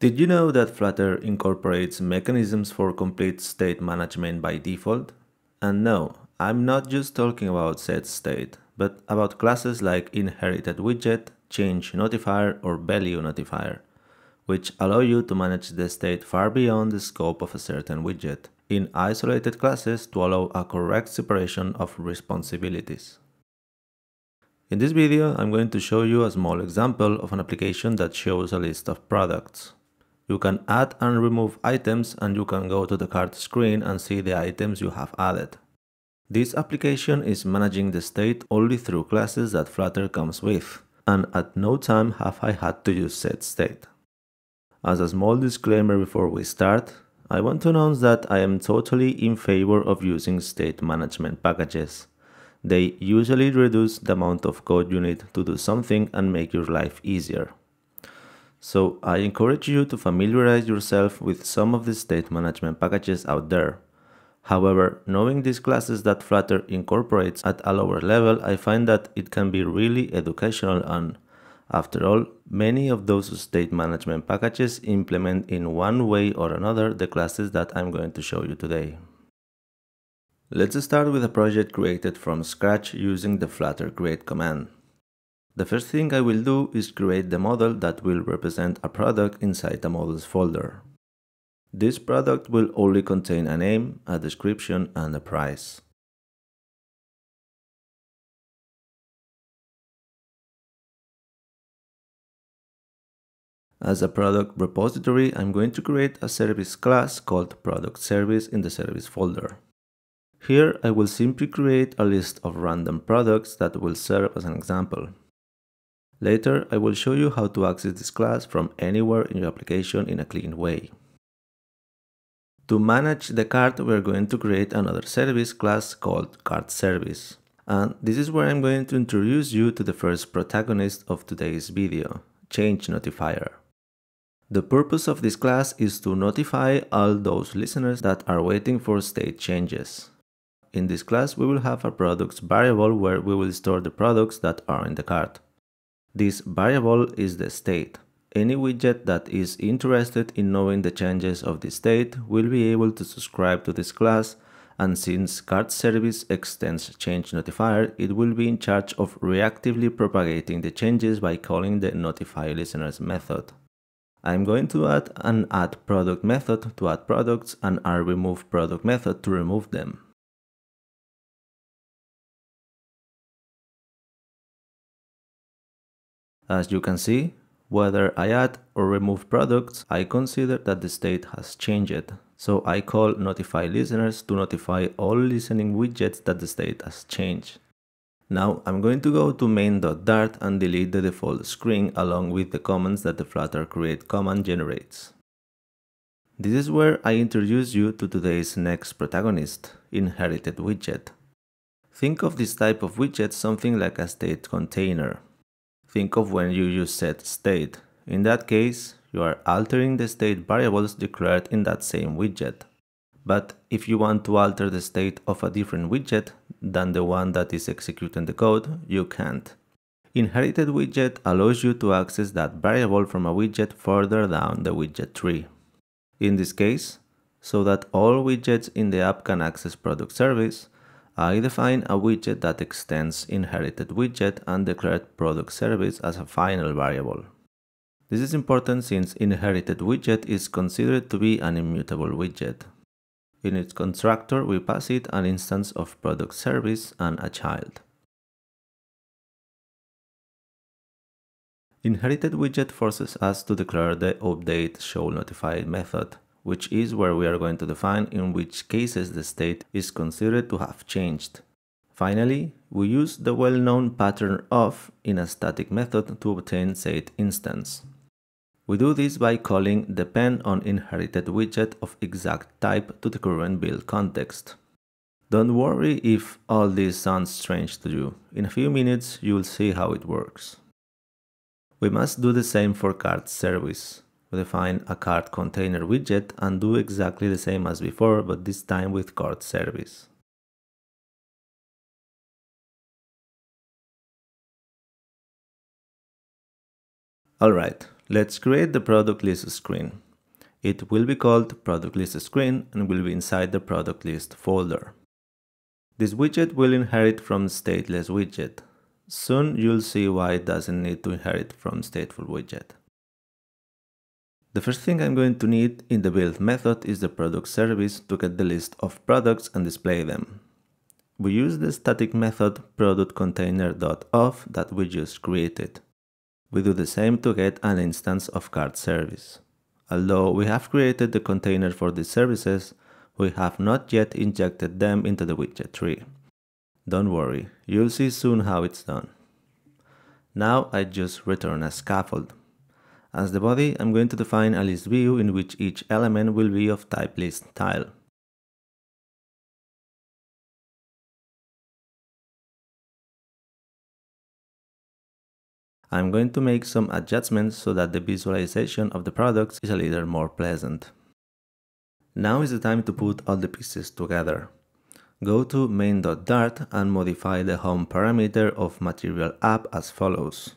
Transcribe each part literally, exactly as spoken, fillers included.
Did you know that Flutter incorporates mechanisms for complete state management by default? And no, I'm not just talking about setState, but about classes like InheritedWidget, ChangeNotifier, or ValueNotifier, which allow you to manage the state far beyond the scope of a certain widget, in isolated classes to allow a correct separation of responsibilities. In this video, I'm going to show you a small example of an application that shows a list of products. You can add and remove items, and you can go to the cart screen and see the items you have added. This application is managing the state only through classes that Flutter comes with, and at no time have I had to use setState. As a small disclaimer before we start, I want to announce that I am totally in favor of using state management packages. They usually reduce the amount of code you need to do something and make your life easier. So I encourage you to familiarize yourself with some of the state management packages out there. However, knowing these classes that Flutter incorporates at a lower level, I find that it can be really educational, and after all, many of those state management packages implement in one way or another the classes that I'm going to show you today. Let's start with a project created from scratch using the Flutter create command. The first thing I will do is create the model that will represent a product inside the models folder. This product will only contain a name, a description, and a price. As a product repository, I'm going to create a service class called product service in the service folder. Here I will simply create a list of random products that will serve as an example. Later, I will show you how to access this class from anywhere in your application in a clean way. To manage the cart, we are going to create another service class called cart service. And this is where I'm going to introduce you to the first protagonist of today's video, ChangeNotifier. The purpose of this class is to notify all those listeners that are waiting for state changes. In this class, we will have a products variable where we will store the products that are in the cart. This variable is the state. Any widget that is interested in knowing the changes of the state will be able to subscribe to this class, and since cart service extends ChangeNotifier, it will be in charge of reactively propagating the changes by calling the notify listeners method. I'm going to add an add product method to add products and a remove product method to remove them. As you can see, whether I add or remove products, I consider that the state has changed. So I call notify listeners to notify all listening widgets that the state has changed. Now I'm going to go to main.dart and delete the default screen along with the comments that the Flutter create command generates. This is where I introduce you to today's next protagonist, InheritedWidget. Think of this type of widget something like a state container. Think of when you use setState. In that case, you are altering the state variables declared in that same widget. But if you want to alter the state of a different widget than the one that is executing the code, you can't. InheritedWidget allows you to access that variable from a widget further down the widget tree. In this case, so that all widgets in the app can access product service, I define a widget that extends InheritedWidget and declared product service as a final variable. This is important since InheritedWidget is considered to be an immutable widget. In its constructor, we pass it an instance of product service and a child. InheritedWidget forces us to declare the update show notified method, which is where we are going to define in which cases the state is considered to have changed. Finally, we use the well-known pattern of in a static method to obtain said instance. We do this by calling depend on InheritedWidget of exact type to the current build context. Don't worry if all this sounds strange to you. In a few minutes, you will see how it works. We must do the same for cart service. We define a cart container widget and do exactly the same as before, but this time with cart service. Alright, Let's create the product list screen. It will be called product list screen and will be inside the product list folder. This widget will inherit from stateless widget. Soon you'll see why it doesn't need to inherit from stateful widget. The first thing I'm going to need in the build method is the product service to get the list of products and display them. We use the static method productContainer.of that we just created. We do the same to get an instance of cart service. Although we have created the container for these services, we have not yet injected them into the widget tree. Don't worry, you'll see soon how it's done. Now I just return a scaffold. As the body, I'm going to define a list view in which each element will be of type list tile. I'm going to make some adjustments so that the visualization of the products is a little more pleasant. Now is the time to put all the pieces together. Go to main.dart and modify the home parameter of material app as follows.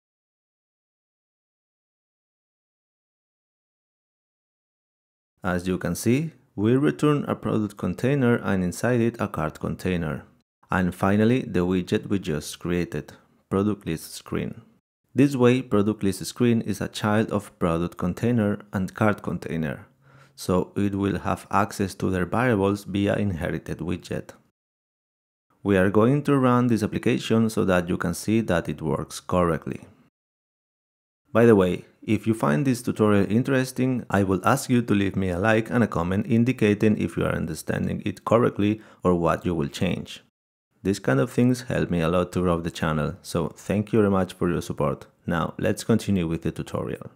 As you can see, we return a product container and inside it a cart container. And finally, the widget we just created, product list screen. This way, product list screen is a child of product container and cart container, so it will have access to their variables via InheritedWidget. We are going to run this application so that you can see that it works correctly. By the way, if you find this tutorial interesting, I will ask you to leave me a like and a comment indicating if you are understanding it correctly or what you will change. These kind of things help me a lot to grow the channel, so thank you very much for your support. Now, let's continue with the tutorial.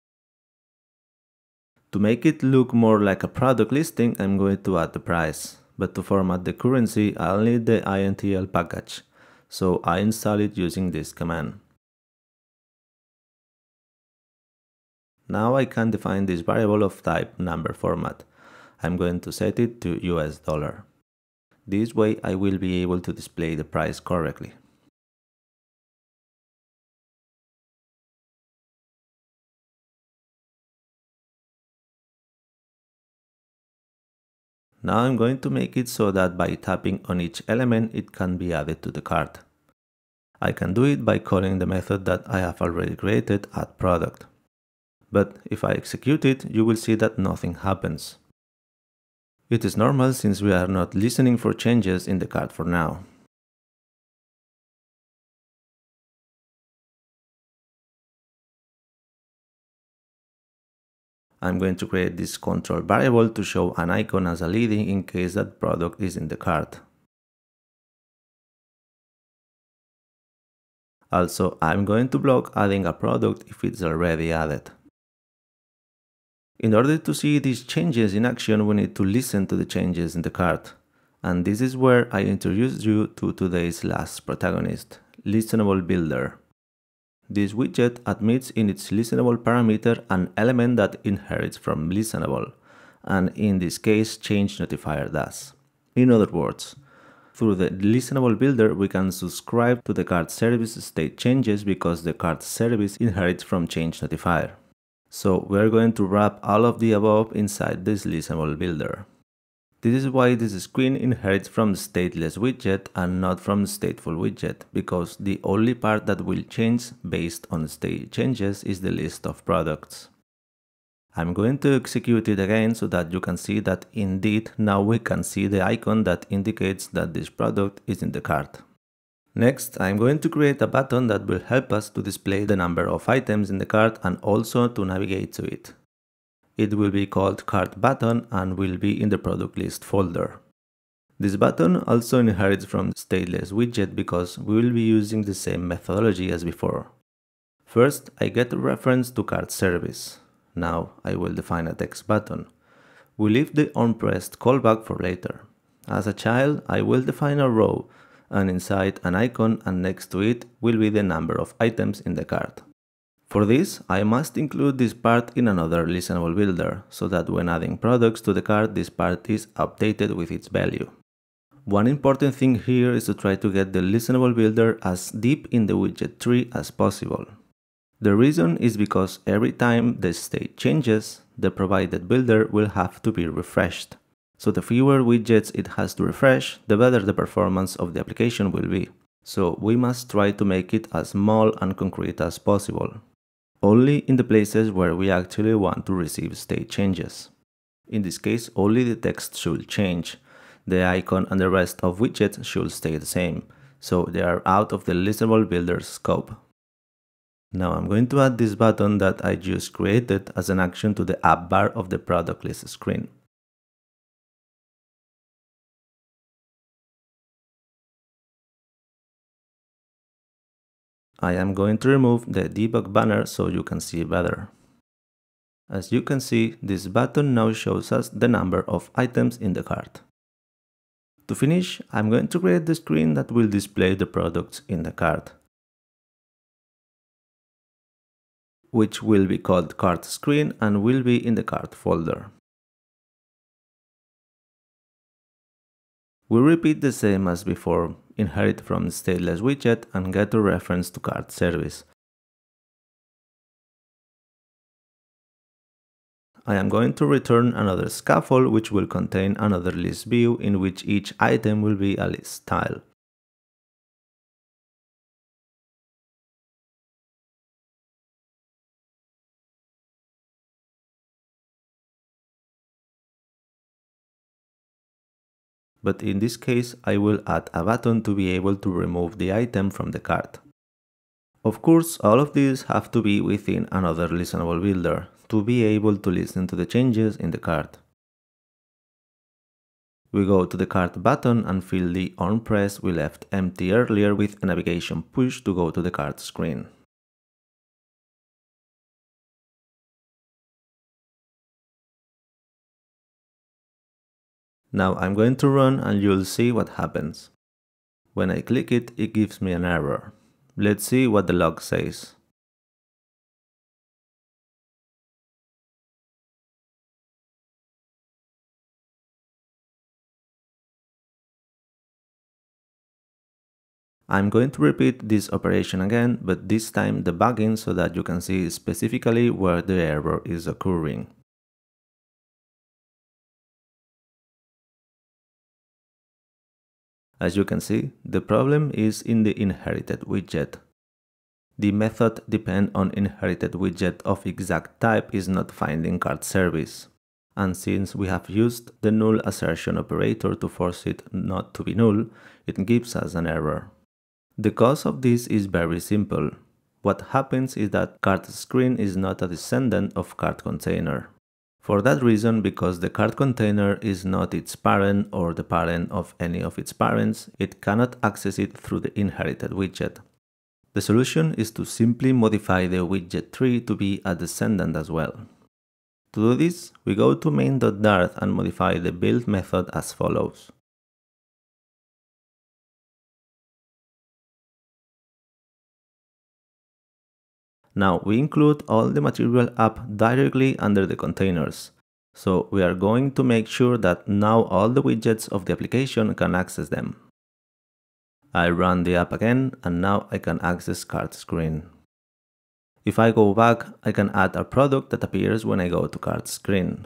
To make it look more like a product listing, I'm going to add the price. But to format the currency, I'll need the I N T L package, so I install it using this command. Now I can define this variable of type number format. I'm going to set it to U S dollar. This way I will be able to display the price correctly. Now I'm going to make it so that by tapping on each element it can be added to the cart. I can do it by calling the method that I have already created, addProduct. But if I execute it, you will see that nothing happens. It is normal since we are not listening for changes in the cart for now. I'm going to create this control variable to show an icon as a leading in case that product is in the cart. Also, I'm going to block adding a product if it's already added. In order to see these changes in action, we need to listen to the changes in the cart. And this is where I introduce you to today's last protagonist, ListenableBuilder. This widget admits in its listenable parameter an element that inherits from listenable, and in this case ChangeNotifier does. In other words, through the ListenableBuilder we can subscribe to the cart service state changes because the cart service inherits from ChangeNotifier. So we're going to wrap all of the above inside this ListenableBuilder. This is why this screen inherits from the stateless widget and not from the stateful widget, because the only part that will change based on state changes is the list of products. I'm going to execute it again so that you can see that indeed now we can see the icon that indicates that this product is in the cart. Next, I'm going to create a button that will help us to display the number of items in the cart and also to navigate to it. It will be called Cart Button and will be in the product list folder. This button also inherits from stateless widget because we will be using the same methodology as before. First, I get a reference to cart service. Now I will define a text button. We leave the unpressed callback for later. As a child, I will define a row, and inside an icon and next to it will be the number of items in the cart. For this, I must include this part in another ListenableBuilder, so that when adding products to the cart, this part is updated with its value. One important thing here is to try to get the ListenableBuilder as deep in the widget tree as possible. The reason is because every time the state changes, the provided builder will have to be refreshed. So the fewer widgets it has to refresh, the better the performance of the application will be. So we must try to make it as small and concrete as possible. Only in the places where we actually want to receive state changes. In this case, only the text should change. The icon and the rest of widgets should stay the same, so they are out of the ListenableBuilder's scope. Now I'm going to add this button that I just created as an action to the app bar of the product list screen. I am going to remove the debug banner so you can see better. As you can see, this button now shows us the number of items in the cart. To finish, I'm going to create the screen that will display the products in the cart, which will be called cart screen and will be in the cart folder. We repeat the same as before, inherit from stateless widget and get a reference to cart service. I am going to return another scaffold which will contain another list view in which each item will be a list tile. But in this case, I will add a button to be able to remove the item from the cart. Of course, all of these have to be within another ListenableBuilder to be able to listen to the changes in the cart. We go to the cart button and fill the on press we left empty earlier with a navigation push to go to the cart screen. Now I'm going to run and you'll see what happens. When I click it, it gives me an error. Let's see what the log says. I'm going to repeat this operation again, but this time debugging so that you can see specifically where the error is occurring. As you can see, the problem is in the InheritedWidget. The method depend on InheritedWidget of exact type is not finding cart service. And since we have used the null assertion operator to force it not to be null, it gives us an error. The cause of this is very simple. What happens is that cart screen is not a descendant of cart container. For that reason, because the cart container is not its parent or the parent of any of its parents, it cannot access it through the InheritedWidget. The solution is to simply modify the widget tree to be a descendant as well. To do this, we go to main.dart and modify the build method as follows. Now we include all the material app directly under the containers. So we are going to make sure that now all the widgets of the application can access them. I run the app again and now I can access cart screen. If I go back, I can add a product that appears when I go to cart screen.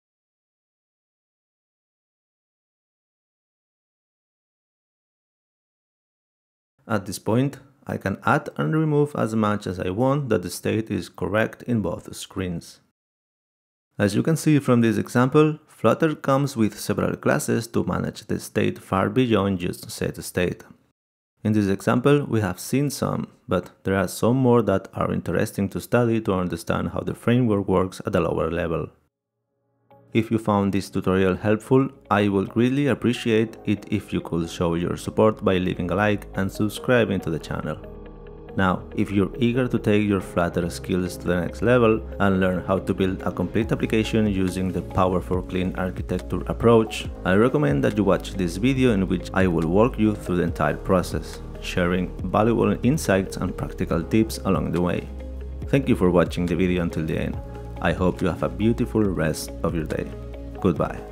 At this point, I can add and remove as much as I want that the state is correct in both screens. As you can see from this example, Flutter comes with several classes to manage the state far beyond just setState. In this example, we have seen some, but there are some more that are interesting to study to understand how the framework works at a lower level. If you found this tutorial helpful, I would greatly appreciate it if you could show your support by leaving a like and subscribing to the channel. Now, if you're eager to take your Flutter skills to the next level and learn how to build a complete application using the powerful clean architecture approach, I recommend that you watch this video in which I will walk you through the entire process, sharing valuable insights and practical tips along the way. Thank you for watching the video until the end. I hope you have a beautiful rest of your day. Goodbye.